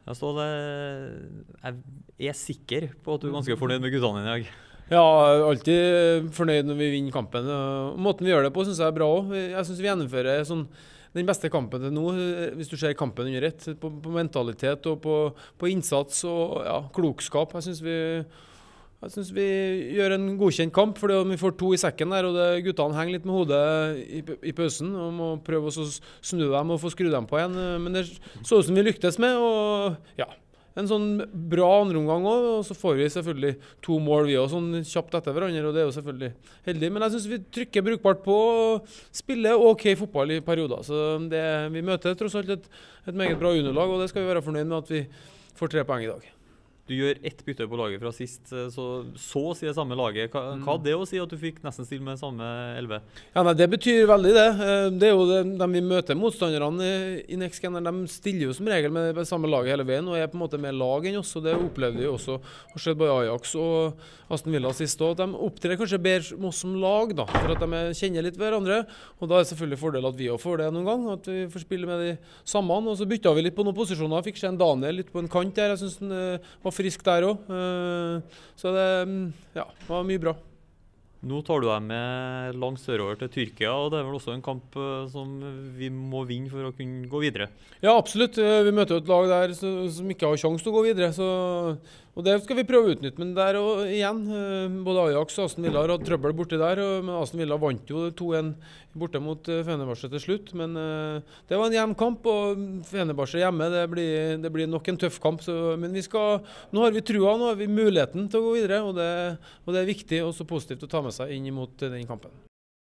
Ja, Ståle, jeg er sikker på at du er ganske fornøyd med guttene dine i dag. Ja, jeg er alltid fornøyd når vi vinner kampen. Måten vi gjør det på synes jeg er bra også. Jeg synes vi gjennomfører den beste kampen til nå, hvis du ser kampen under ett, på mentalitet og på innsats og ja, klokskap. Jeg synes vi gjør en godkjent kamp, fordi vi får 2 i sekken der, og guttene henger litt med hodet i pausen, og må prøve å snu dem og få skru dem på igjen. Men det så ut som vi lyktes med, og ja, en sånn bra andreomgang også, og så får vi selvfølgelig 2 mål vi også, sånn kjapt etter hverandre, og det er jo selvfølgelig heldig. Men jeg synes vi trykker brukbart på å spille ok fotball i perioder, så vi møter tross alt et meget bra underlag, og det skal vi være fornøyd med at vi får 3 poeng i dag. Du gjør 1 bytte på laget fra sist, så å si det samme laget. Hva hadde det å si at du fikk nesten stille med samme 11? Ja, nei, det betyr veldig det. Det er jo de vi møter motstanderne i Next Gen, de stiller jo som regel med det samme laget hele veien, og er på en måte mer lag enn oss, og det opplevde vi også. Og skjedde både Ajax og Aston Villa sist, og de opptrer kanskje bedre med oss som lag, da, for at de kjenner litt hverandre, og da er det selvfølgelig fordel at vi også får det noen gang, at vi får spille med de samme, og så bytta vi litt på noen posisjoner, fikk se en Daniel litt på en kant der, jeg synes den var frisk der også, så det var mye bra. Nå tar du deg med langt sørover til Tyrkia, og det er vel også en kamp som vi må vinne for å kunne gå videre? Ja, absolutt. Vi møter jo et lag der som ikke har sjanse til å gå videre, og det skal vi prøve å utnytte. Men der og igjen, både Ajax og Aston Villa har hatt trøbbel borte der, men Aston Villa vant jo 2-1 borte mot Fenerbahçe til slutt. Men det var en jevn kamp, og Fenerbahçe hjemme, det blir nok en tøff kamp. Men nå har vi trua, nå har vi muligheten til å gå videre, og det er viktig og så positivt å ta med seg inn mot den kampen.